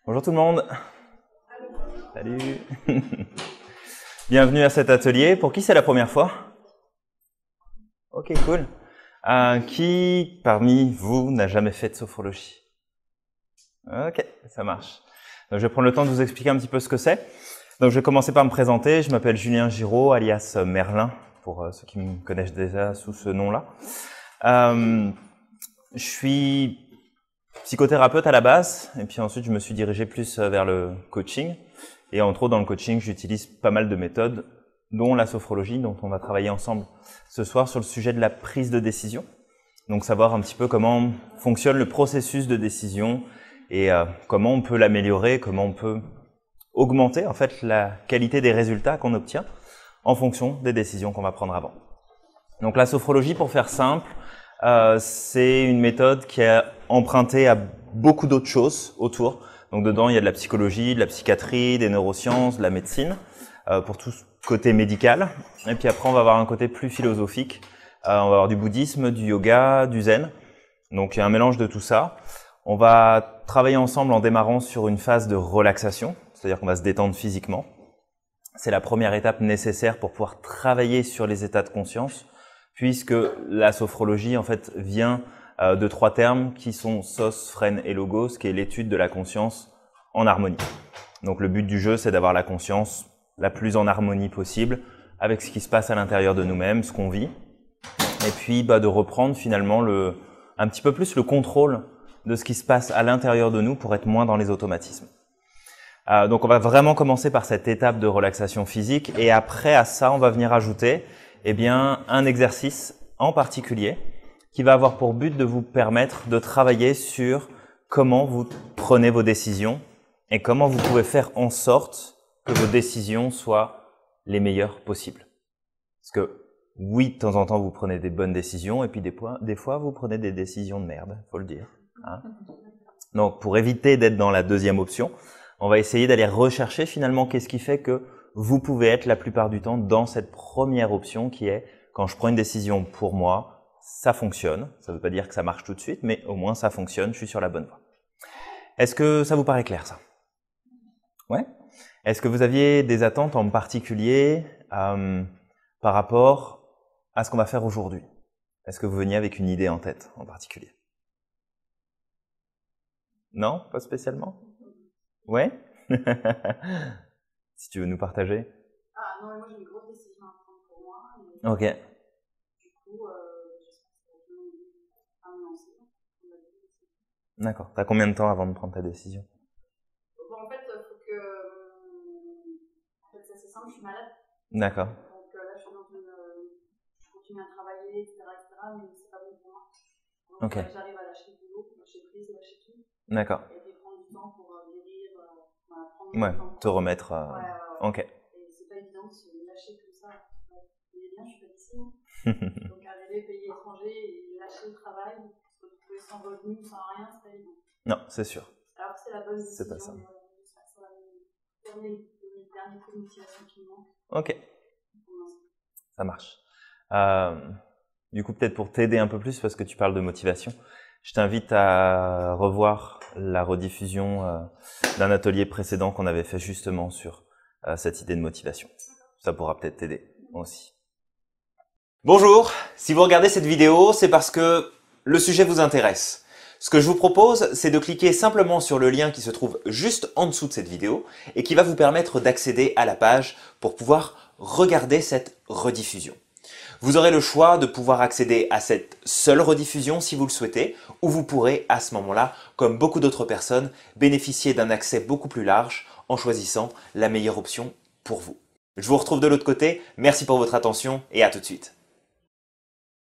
Bonjour tout le monde. Salut. Bienvenue à cet atelier. Pour qui c'est la première fois? Ok, cool. Qui parmi vous n'a jamais fait de sophrologie? Ok, ça marche. Donc, je vais prendre le temps de vous expliquer un petit peu ce que c'est. Donc, je vais commencer par me présenter. Je m'appelle Julien Giraud, alias Merlin, pour ceux qui me connaissent déjà sous ce nom-là. Je suis psychothérapeute à la base, et puis ensuite je me suis dirigé plus vers le coaching. Et entre autres, dans le coaching, j'utilise pas mal de méthodes, dont la sophrologie, dont on va travailler ensemble ce soir sur le sujet de la prise de décision. Donc savoir un petit peu comment fonctionne le processus de décision et comment on peut l'améliorer, comment on peut augmenter en fait la qualité des résultats qu'on obtient en fonction des décisions qu'on va prendre avant. Donc la sophrologie, pour faire simple, c'est une méthode qui est empruntée à beaucoup d'autres choses autour. Donc dedans, il y a de la psychologie, de la psychiatrie, des neurosciences, de la médecine, pour tout ce côté médical. Et puis après, on va avoir un côté plus philosophique. On va avoir du bouddhisme, du yoga, du zen. Donc il y a un mélange de tout ça. On va travailler ensemble en démarrant sur une phase de relaxation, c'est-à-dire qu'on va se détendre physiquement. C'est la première étape nécessaire pour pouvoir travailler sur les états de conscience, puisque la sophrologie en fait vient de trois termes qui sont sos, phren et logos, qui est l'étude de la conscience en harmonie. Donc le but du jeu, c'est d'avoir la conscience la plus en harmonie possible avec ce qui se passe à l'intérieur de nous-mêmes, ce qu'on vit, et puis de reprendre finalement un petit peu plus le contrôle de ce qui se passe à l'intérieur de nous pour être moins dans les automatismes. Donc on va vraiment commencer par cette étape de relaxation physique, et après à ça, on va venir ajouter un exercice en particulier qui va avoir pour but de vous permettre de travailler sur comment vous prenez vos décisions et comment vous pouvez faire en sorte que vos décisions soient les meilleures possibles. Parce que oui, de temps en temps, vous prenez des bonnes décisions et puis des fois, vous prenez des décisions de merde, faut le dire. Hein. Donc, pour éviter d'être dans la deuxième option, on va essayer d'aller rechercher finalement qu'est-ce qui fait que vous pouvez être la plupart du temps dans cette première option qui est quand je prends une décision pour moi, ça fonctionne. Ça ne veut pas dire que ça marche tout de suite, mais au moins ça fonctionne, je suis sur la bonne voie. Est-ce que ça vous paraît clair ça? Ouais. Est-ce que vous aviez des attentes en particulier par rapport à ce qu'on va faire aujourd'hui? Est-ce que vous veniez avec une idée en tête en particulier? Non? Pas spécialement? Ouais. Si tu veux nous partager. Ah non, moi j'ai une grosse décision à prendre pour moi. Ok. Du coup, j'espère que ça va me lancer. D'accord. T'as combien de temps avant de prendre ta décision? Bon, en fait, il faut que. En fait, c'est assez simple, je suis malade. D'accord. Donc là, je suis dans une. Je continue à travailler, etc., mais c'est pas bon pour moi. Donc Ok. j'arrive à lâcher le boulot, lâcher prise, lâcher tout. D'accord. Et puis prendre du temps pour guérir, prendre Ouais, du temps. te remettre. Ouais. Ok. Et c'est pas évident de se lâcher comme ça. Vous voyez bien, je suis pas ici. Donc arriver pays étranger et lâcher le travail, se retrouver sans revenu, sans rien, c'est pas évident. Non, c'est sûr. Alors que c'est la bonne décision. C'est pas ça. Ça va me donner le dernier coup de motivation qui me manque. Ok. Ça marche. Du coup, peut-être pour t'aider un peu plus, parce que tu parles de motivation, je t'invite à revoir la rediffusion d'un atelier précédent qu'on avait fait justement sur cette idée de motivation. Ça pourra peut-être t'aider aussi. Bonjour, si vous regardez cette vidéo, c'est parce que le sujet vous intéresse. Ce que je vous propose, c'est de cliquer simplement sur le lien qui se trouve juste en dessous de cette vidéo et qui va vous permettre d'accéder à la page pour pouvoir regarder cette rediffusion. Vous aurez le choix de pouvoir accéder à cette seule rediffusion si vous le souhaitez, ou vous pourrez à ce moment-là, comme beaucoup d'autres personnes, bénéficier d'un accès beaucoup plus large en choisissant la meilleure option pour vous. Je vous retrouve de l'autre côté, merci pour votre attention et à tout de suite.